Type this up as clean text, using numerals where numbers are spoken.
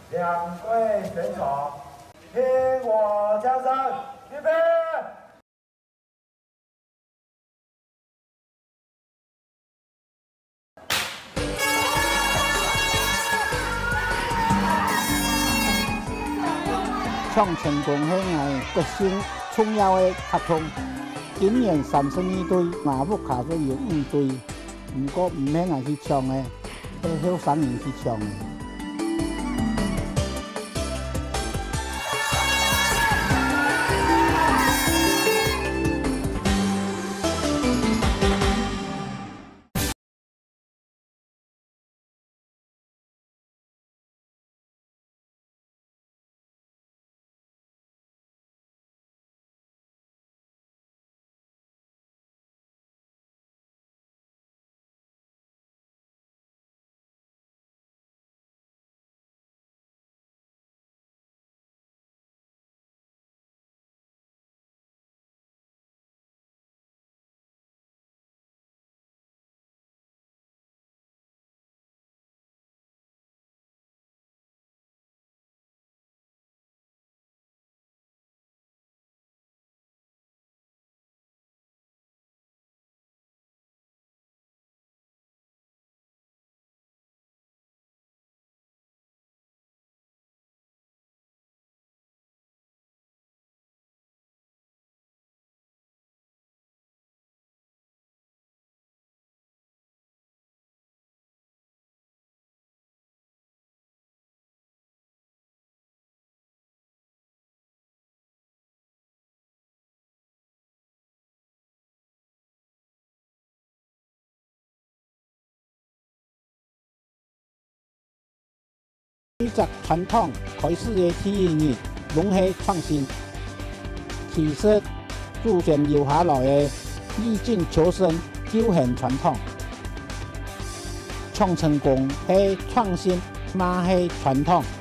两位选手，听我枪声，预备。 创成功迄个决心重要的合同，今年32队马不卡都有5队，不过唔免来去抢的，迄小商人去抢的。随着传统开始的体育融合创新，其实逐渐留下来的逆境求生休闲传统，创成功系创新，嘛系传统。